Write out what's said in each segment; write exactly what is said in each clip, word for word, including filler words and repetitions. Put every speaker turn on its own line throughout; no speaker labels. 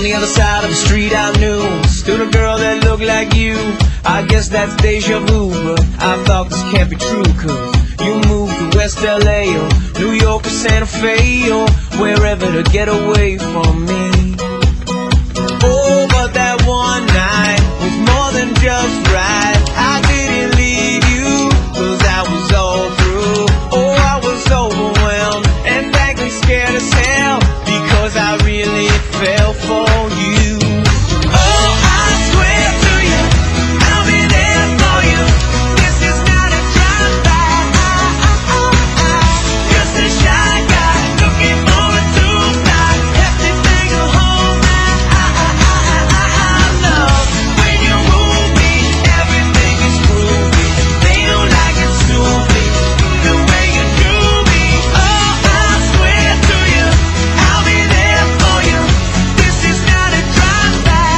On the other side of the street I knew stood a girl that looked like you. I guess that's deja vu, but I thought this can't be true, cause you moved to West L A or New York or Santa Fe or wherever to get away from me. Oh, but that one night was more than just right. I didn't leave you, cause I was all through. Oh, I was overwhelmed and frankly scared as hell, because I really fell for you. Oh, I swear to you, I'll be there for you. This is not a drive-by. Just a shy guy looking for a two-fly. Have to take her home now. Love, when you move me, everything is groovy. They don't like it soupy, the way you do me. Oh, I swear to you, I'll be there for you. This is not a drive-by.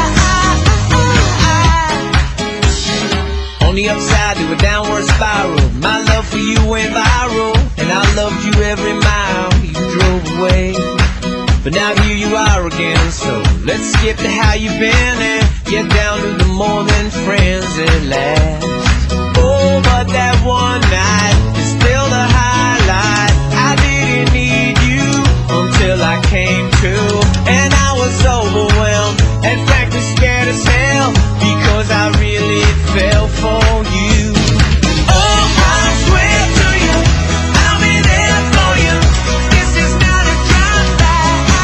On the upside to a downward spiral, my love for you went viral, and I loved you every mile you drove away. But now here you are again, so let's skip to how you've been and get down to the more than friends at last. Oh, but that one night is still the highlight. I didn't need you until I came to, and I was overwhelmed and frankly scared as hell, because I really fell for you. Oh, I swear to you, I'll be there for you. This is not a drive-by.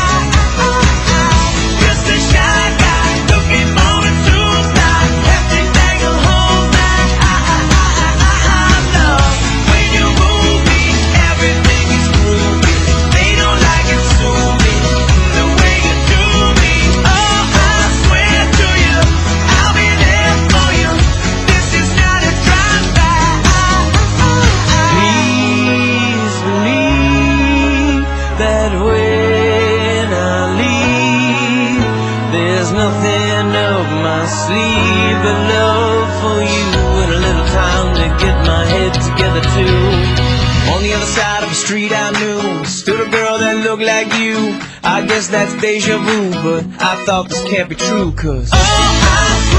Just a shy guy looking for a two-fly. Have to take her home now. Love, when you move me, everything is groovy. They don't like it soupy, the way you do me. Oh, I swear to you, I'll be there for you. This is not a drive-by. Please believe that when I leave, there's nothing up my sleeve but love for you, and a little time to get my head together too. On the other side of the street I knew stood a girl that looked like you. I guess that's deja vu, but I thought this can't be true, cause oh, I